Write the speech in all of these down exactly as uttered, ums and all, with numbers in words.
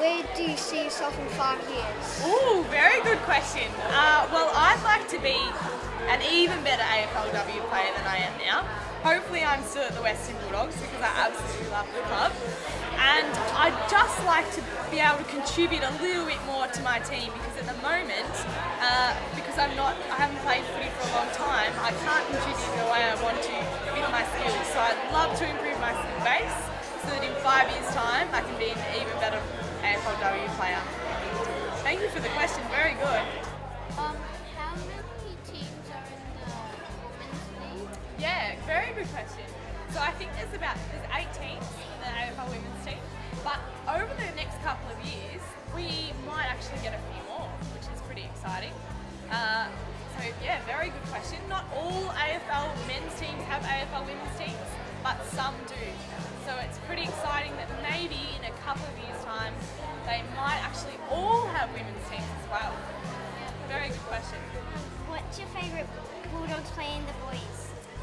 where do you see yourself in five years? Ooh, very good question. Uh, well, I'd like to be an even better A F L W player than I am now. Hopefully I'm still at the Western Bulldogs because I absolutely love the club. And I'd just like to be able to contribute a little bit more to my team because at the moment, uh, because I'm not, I haven't played footy for a long time, I can't contribute the way I want to with my skills. So I'd love to improve my skill base so that in five years' time I can be an even better A F L W player. Thank you for the question, very good. Um, how many teams are in the women's league? Yeah, very good question. So I think there's about there's eight teams in the A F L women's team, but over the next couple of years we might actually get a few more, which is pretty exciting. Uh, so yeah, very good question. Not all A F L men's teams have A F L women's teams, but some do. So it's pretty exciting that maybe in a couple of years' time they might actually all have women's teams as well. Very good question. What's your favourite Bulldogs player in the boys?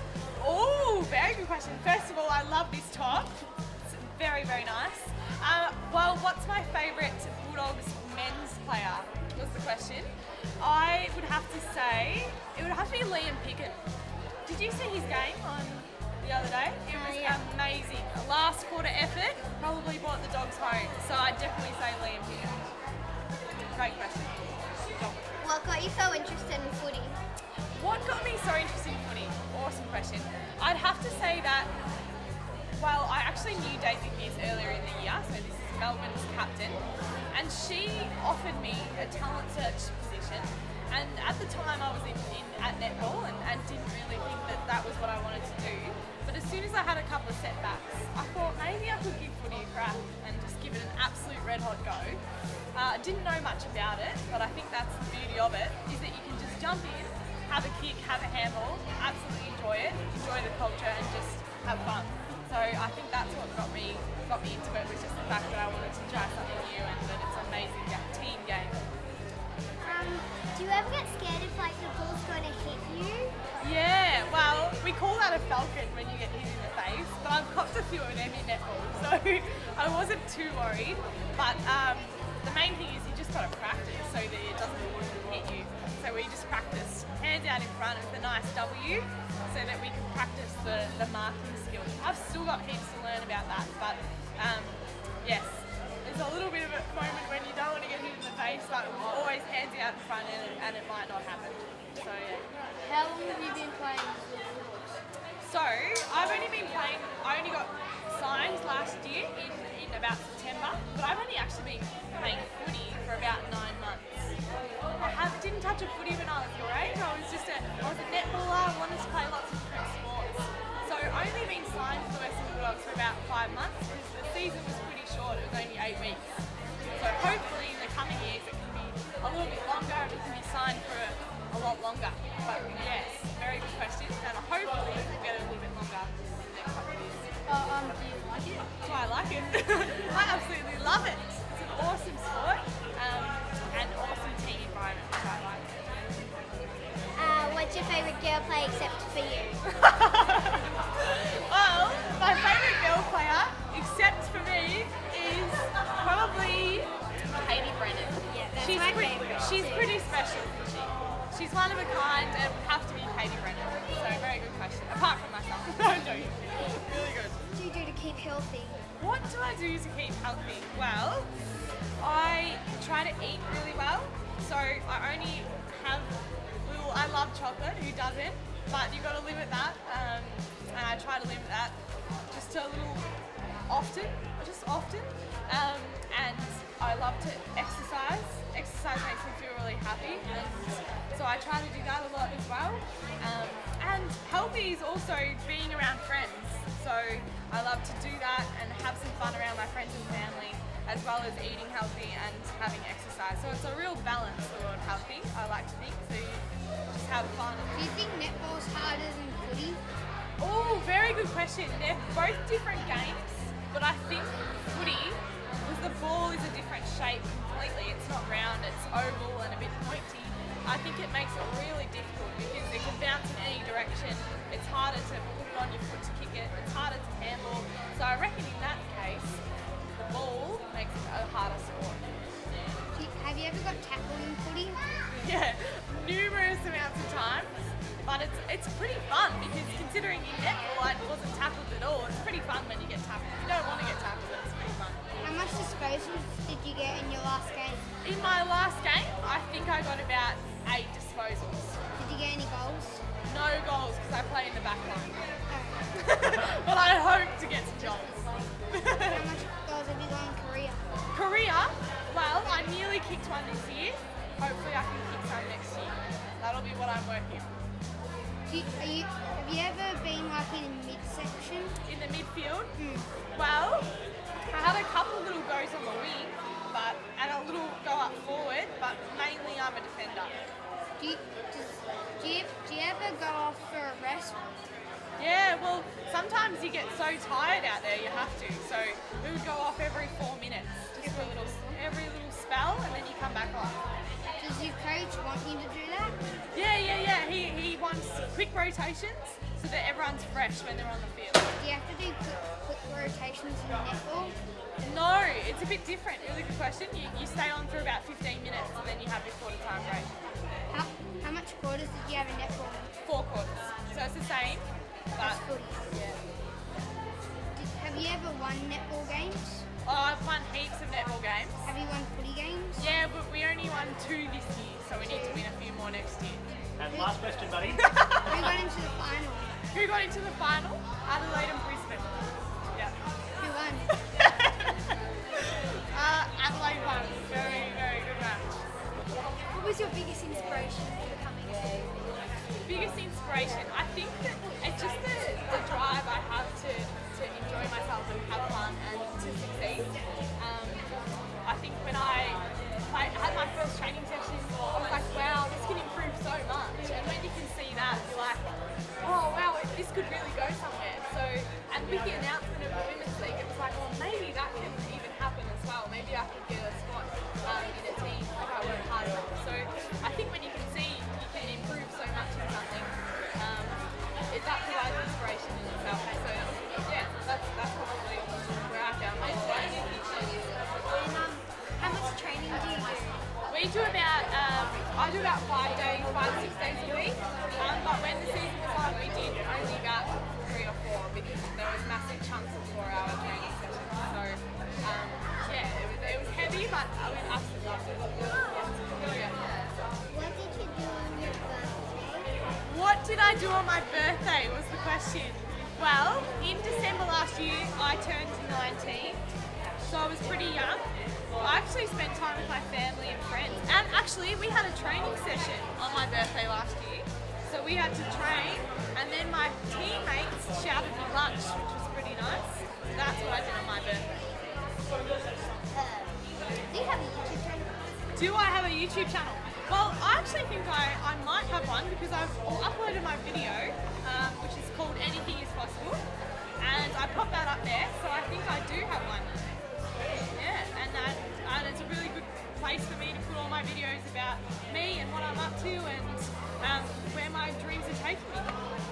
Oh, very good question. First of all, I love this top. It's very, very nice. Uh, well, what's my favourite Bulldogs men's player was the question. I would have to say, it would have to be Liam Pickett. Did you see his game on the other day? It was uh, yeah. amazing. A last quarter effort probably brought the Dogs home. So I'd definitely say Liam Pickett. Great question. What got you so interested in footy? What got me so interested in footy? Awesome question. I'd have to say that, well, I actually knew Daisy Pearce earlier in the year, so this is Melbourne's captain, and she offered me a talent search position, and at the time I was in, in at netball and, and didn't really think that that was what I wanted to do, but as soon as I had a couple of setbacks, I thought maybe I could give footy a crack and just give it an absolute red hot go. I uh, didn't know much about it, but I think that's the beauty of it, is that you can just jump in, have a kick, have a handball, absolutely enjoy it, enjoy the culture and just have fun. So I think that's what got me got me into it, was just the fact that I wanted to try something new and that it's an amazing team game. Um, do you ever get scared if like the ball's going to hit you? Yeah, well, we call that a falcon when you get hit in the face, but I've copped a few of them in netball, so I wasn't too worried. But um, the main thing is you just got to practice so that it doesn't hit you. So we just practice hands out in front with a nice W so that we can practice the, the marking skills. I've still got heaps to learn about that, but um, yes, there's a little bit of a moment when you don't want to get hit in the face, but always hands out in front and, and it might not happen. So yeah. How long have you been playing for the Bulldogs? So I've only been playing, I only got signed last year in, in about September, but I've only actually been playing footy for about nine months. I have, didn't touch a footy when I was your age. I was just a, I was a netballer, I wanted to play lots of different sports. So I've only been signed for the Western Bulldogs for about five months because the season was pretty short, it was only eight weeks. So hopefully in the coming years it can be a little bit longer and it can be signed for a, a lot longer. But yes, very good question, and hopefully we'll get it a little bit longer in the next couple of years. Uh, um, do you like it? Do I like it? I absolutely love it. It's an awesome sport um, and awesome team environment, which I like. Uh, what's your favourite girl play except for you? Well, my favourite girl player, except for me, is probably Katie Brennan. Yeah, that's she's my pretty, favourite. She's pretty special, isn't she? She's one of a kind and it would have to be Katie Brennan. So very good question. Apart from myself. No, I'm joking. Really good. What do you do to keep healthy? What do I do to keep healthy? Well, I try to eat really well. So I only have little, I love chocolate, who doesn't? But you've got to limit that. Um, and I try to limit that just a little often, just often. Um, and I love to exercise. Exercise makes me feel really happy. And so I try to do that a lot as well. Um, and healthy is also being around friends. So I love to do that and have some fun around my friends and family, as well as eating healthy and having exercise. So it's a real balance, the word healthy, I like to think. So you just have fun. Do you think netball's harder than footy? Oh, very good question. They're both different games, but I think footy, because the ball is a different shape completely, it's not round, it's oval and a bit pointy, I think it makes it really difficult because it can bounce in any direction. It's harder to put it on your foot to kick it, it's harder to handle. So I reckon in that case, the ball makes it a harder sport. got tackled in footy? Yeah, numerous amounts of times. But it's it's pretty fun because considering in netball I wasn't tackled at all, it's pretty fun when you get tackled. If you don't want to get tackled, it's pretty fun. How much disposals did you get in your last game? In my last game, I think I got about eight disposals. Did you get any goals? No goals because I play in the back line. Oh. But I hope to get some goals. How much goals have you got in career? Career? Well, I nearly kicked one this year. Hopefully I can kick some next year. That'll be what I'm working on. Do you, are you, have you ever been like in midsection? In the midfield? Mm. Well, I had a couple of little goes on the wing, but and a little go up forward, but mainly I'm a defender. Do you, does, do you, do you ever go off for a rest? Yeah, well, sometimes you get so tired out there, you have to. So we would go off every four minutes, just for a little, every little spell, and then you come back on. Does your coach want you to do that? Yeah, yeah, yeah. He, he wants quick rotations so that everyone's fresh when they're on the field. Do you have to do quick, quick rotations in netball? No, it's a bit different. Really good question. You, you stay on for about fifteen minutes and then you have your quarter time break. How, how much quarters did you have in netball? Four quarters. So it's the same. But, That's footy. yeah. Did, have you ever won netball games? Oh, I've won heaps of netball games. Have you won footy games? Yeah, but we only won two this year, so we need to win a few more next year. And last question, buddy. Who got into the final? Who got into the final? Adelaide and Brisbane. Yeah. Who won? uh, Adelaide won. Very, very good match. What was your biggest inspiration for becoming a footballer? Biggest inspiration? I think that it's just the, the drive I have to, to enjoy myself and have fun and to succeed. Um, I think when I, I had my first training session, I was like, wow, this can improve so much. And when you can see that, you're like, oh wow, this could really go somewhere. So, and with the announcement of the Women's League, it was like, well, maybe that can even happen as well. Maybe I could get a spot um, in a team if I work hard enough. So I think when you can see you can improve so much in something, um, it, that provides inspiration in itself. So yeah, that's, that's probably where I found my inspiration. And um, how much training do you do? We do about, um, I do about five days, five, six days a week. Um, but when the season was on, we did only about three or four because there was massive chunks of four-hour training sessions. So um, yeah, it was, it was heavy, but I was absolutely loved it. Yeah. What did you do on your birthday? What did I do on my birthday was the question. Well, in December last year, I turned nineteen, so I was pretty young. I actually spent time with my family and friends, and actually we had a training session on my birthday last year. So we had to train, and then my teammates shouted me lunch, which was pretty nice. So that's what I did on my birthday. Uh, do you have a YouTube channel? Do I have a YouTube channel? Well, I actually think I, I might have one because I've uploaded my video, um, which is called Anything is Possible, and I pop that up there, so I think I do have one. Yeah, and, that, and it's a really good place for me to put all my videos about me and what I'm up to and um, where my dreams are taking me.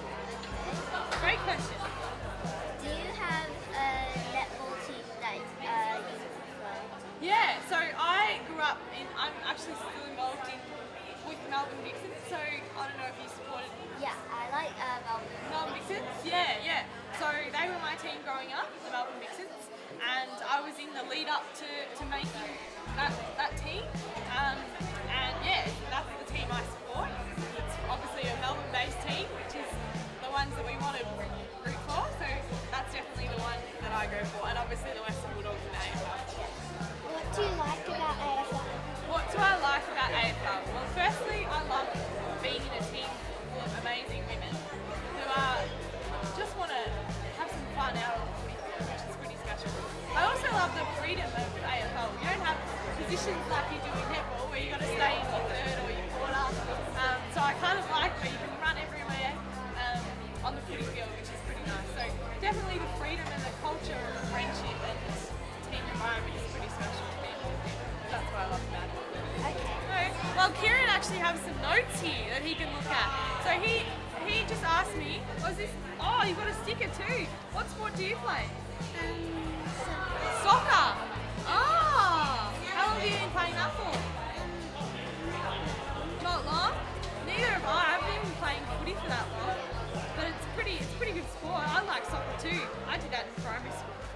Great question. Do you have a netball team that uh, you prefer? Yeah, so I grew up in, I'm actually still involved in with Melbourne Vixens, so I don't know if you supported Yeah, I like uh, Melbourne. Melbourne Vixens. Yeah, yeah. So they were my team growing up, the Melbourne Vixens, and I was in the lead up to, to making that, that team. Um, and yeah, that's the team I support. It's obviously a Melbourne-based team, which is the ones that we want to root for, so that's definitely the one that I go for, and obviously the Western Bulldogs and A F L. What do you like about A F L? What do I like about A F L? Well, firstly, I love being in a team full of amazing women who are just want to have some fun out on the footy field, which is pretty special. I also love the freedom of A F L. You don't have positions like you do in netball where you got to stay in your third or your quarter. Um, so I kind of like where you can run everywhere um, on the footy field, which is pretty nice. So definitely the freedom and the culture and the friendship and team environment is pretty special to me. That's what I love about it. Okay. So, well, Kieran actually has some notes here that he can look at. So he he just asked me, was this, oh, you've got a sticker too. What sport do you play? Um, so, Soccer. Ah, how long have you been playing that for? um, I like soccer too. I did that in primary school.